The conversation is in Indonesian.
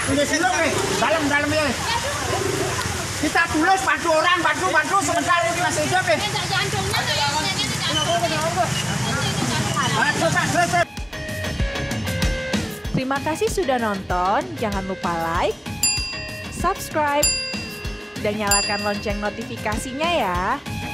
Tulis dulu nih, dalam ya. Kita tulis bantu orang, bantu sebentar ini masih hidup nih. Terima kasih sudah nonton. Jangan lupa like, subscribe, dan nyalakan lonceng notifikasinya ya.